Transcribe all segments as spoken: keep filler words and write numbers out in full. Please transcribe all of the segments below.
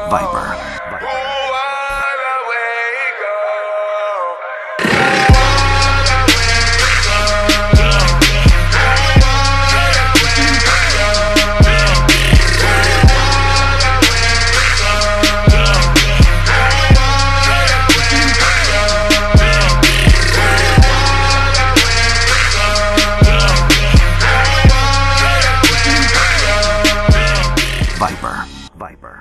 Viper. Viper. Viper.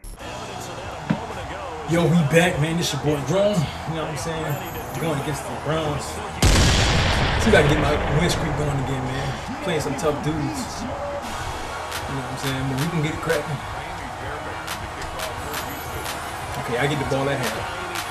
Yo, we back, man. This your boy Drone. You know what I'm saying? Going against the Browns. So we gotta get my win streak going again, man. Playing some tough dudes. You know what I'm saying? But we can get it cracking. Okay, I get the ball at half.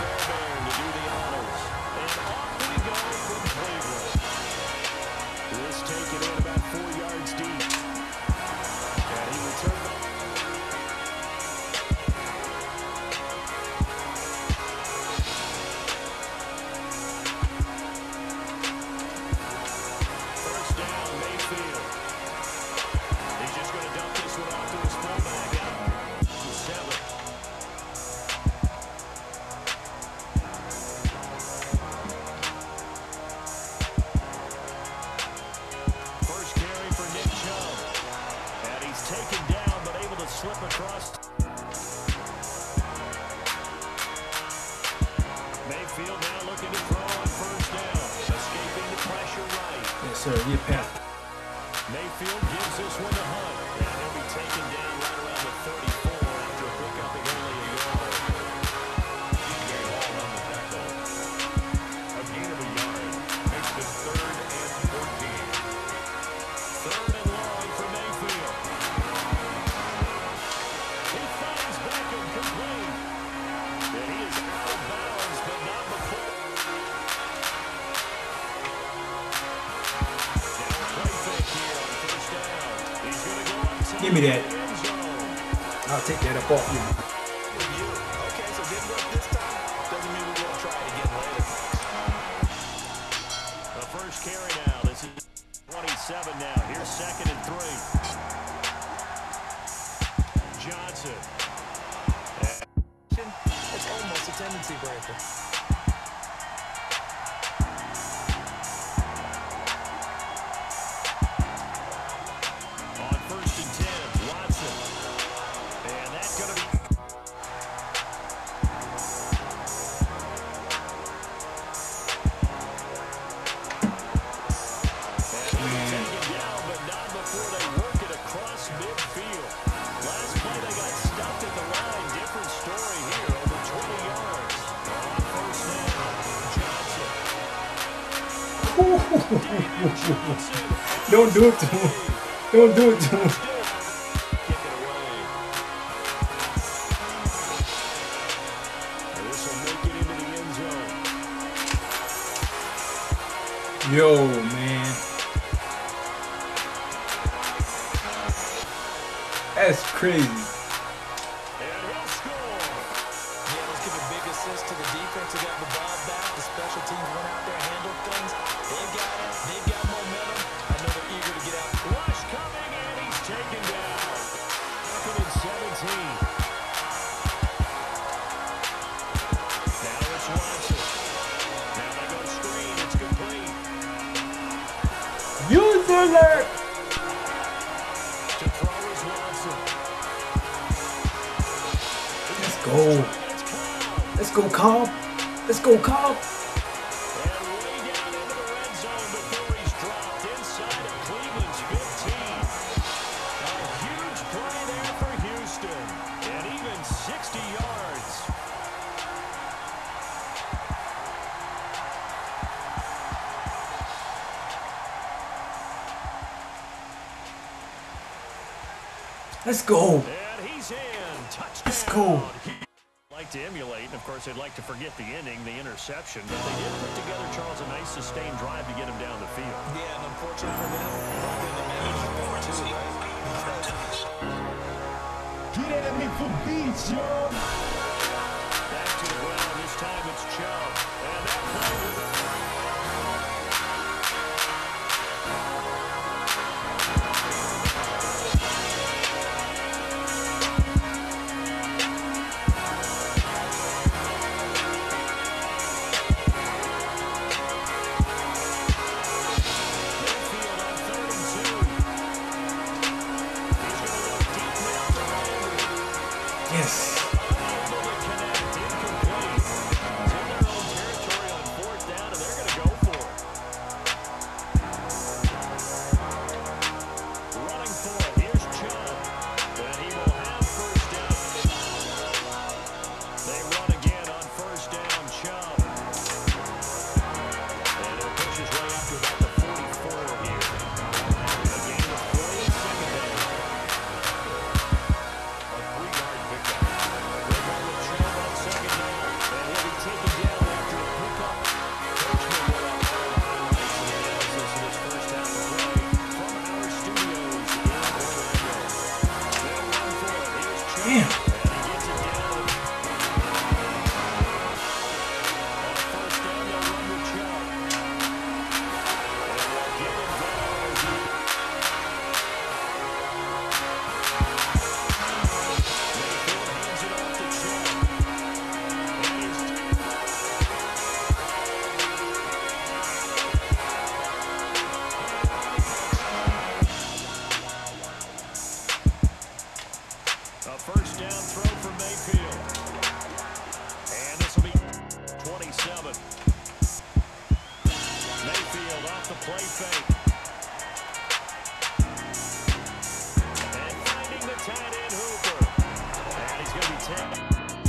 Mayfield now looking to throw on first down, escaping the pressure right. Yes, sir. Get past. Mayfield gives this one to Hunt, and he'll be taken down right around the thirty-four after a pickup of only a yard. Getting all on the tackle. A gain of a yard makes it third and fourteen. Third and long for Mayfield. He finds Beckham complete. And he is out of bounds, but not before. Now play fake here on first down. He's going to go up top. Give me that. of the end zone. I'll take that up off you. With you. Okay, so didn't work this time. Doesn't mean we won't try it again later. The first carry now. This is twenty-seven now. Here's second and three. Johnson. It's almost a tendency breaker. On first and ten, Watson. And that's going to be... And taken down, but not before they work it across midfield. Last play, they got stopped at the line. Different story here, over twenty yards. On first down, Johnson. Don't do it to him. Don't do it to him. Kick it away. And this will make it into the end zone. Yo, man. That's crazy. And he'll score. Yeah, let's give a big assist to the defense who got the ball back. The special teams went out there, handled things. They've got it. They've got momentum. I know they're eager to get out. Rush coming, and he's taken down. Second and seventeen. Now it's Watson. Now they go screen. It's complete. User alert. To throw is Watson. Let's go. Let's go, Cobb. Let's go, Cobb. And way down into the red zone before he's dropped inside of Cleveland's fifteen. A huge play there for Houston. And even sixty yards. Let's go. And he's in. Touchdown. Let's go. Like to emulate, and of course they'd like to forget the inning, the interception, but they did put together, Charles, a nice sustained drive to get him down the field. Yeah, and unfortunately for them, probably the managed more too, right? Get at me for beats, yo. Back to the ground, this time it's Chubb. And that play. Yes. Damn. A first down throw for Mayfield. And this will be twenty-seven. Mayfield off the play fake. And finding the tight end Hooper. And he's going to be taken.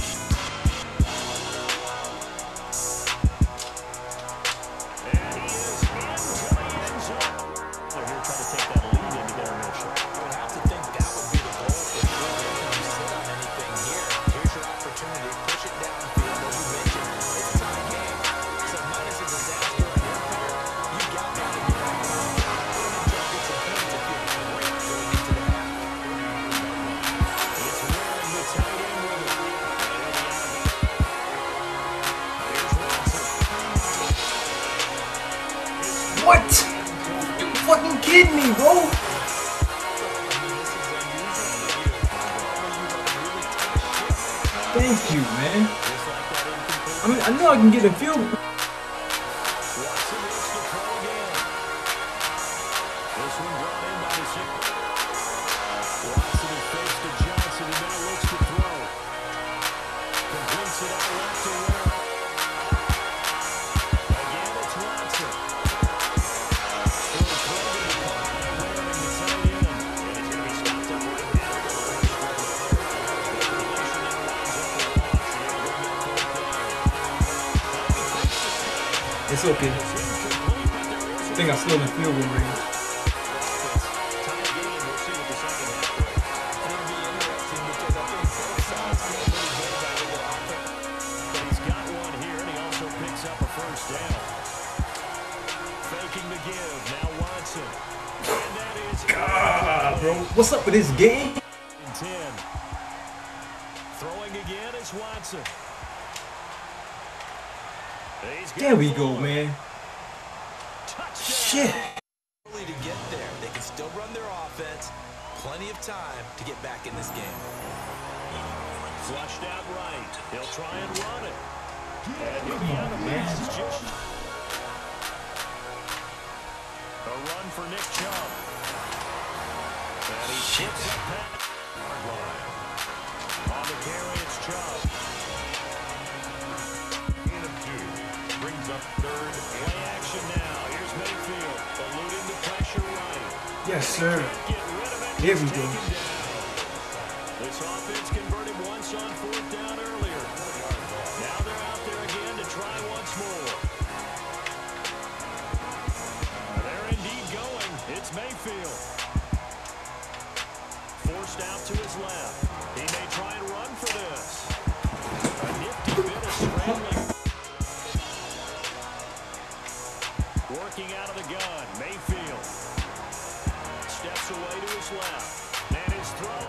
And he is into the end zone. They're here trying to take that lead into their initial. I would have to think that would be the goal for sure. Don't you sit on anything here. Here's your opportunity. Push it downfield, as you mentioned. It's a tie game. So minus a disaster on your part, you got that in your own mind. Don't get some points if you're great going into the half. It's wearing the tight end with it. Here's Watson. What? You fucking kidding me, bro? Thank you, man. I mean, I know I can get a field. Watson looks to throw again. This one brought in by the six. Watson is face to Johnson and now looks to throw. Completes it out left to Ware. Again, it's Watson. Still throwing it caught by Ware in the tight end. And it's going to be stopped up right now. It's okay. I think I still in field goal range. God, bro, what's up with this game? ten. Throwing again is Watson. He's got There we four. go, man. Touchdown. Shit. Early to get there. They can still run their offense. Plenty of time to get back in this game. Flushed out right. He'll try and run it. And he'll be out of bounds. Just a run for Nick Chubb. And he chips up that line. On the carry, it's Chubb. In of two. Brings up third. Play action now. Here's Mayfield. Eluding the pressure right. Yes, sir. Get rid of it. Here we go. Taken down. This offense converted once on fourth down earlier. Now they're out there again to try once more. They're indeed going. It's Mayfield. Forced out to his left. He may try and run for this. A nifty bit of scrambling. Working out of the gun. Mayfield. Steps away to his left. And his throw.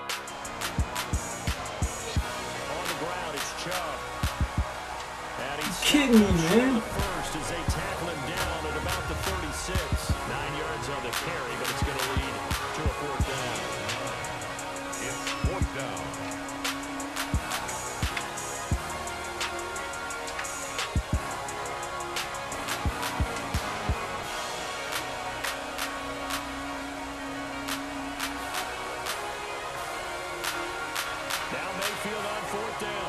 On the ground, it's Chubb. And he's Kidding me, man. first as they tackle him down at about the thirty-six. Nine yards on the carry, but it's going to lead to a fourth down. It's fourth down. Now Mayfield. backfield on fourth down.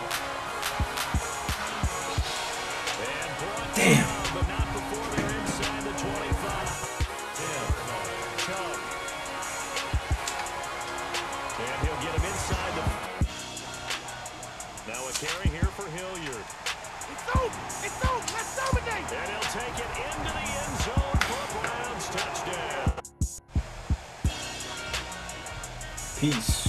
And brought Damn. down, but not before they're inside the twenty-five. Yeah, Chubb. And he'll get him inside the... Now a carry here for Hilliard. It's over. It's over. Let's dominate. And he'll take it into the end zone for a Browns touchdown. Peace.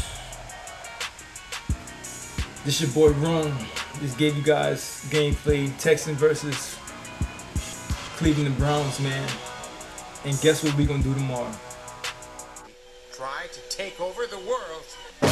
This your boy Rome. Just gave you guys gameplay Texans versus Cleveland Browns, man. And guess what we gonna do tomorrow? Try to take over the world.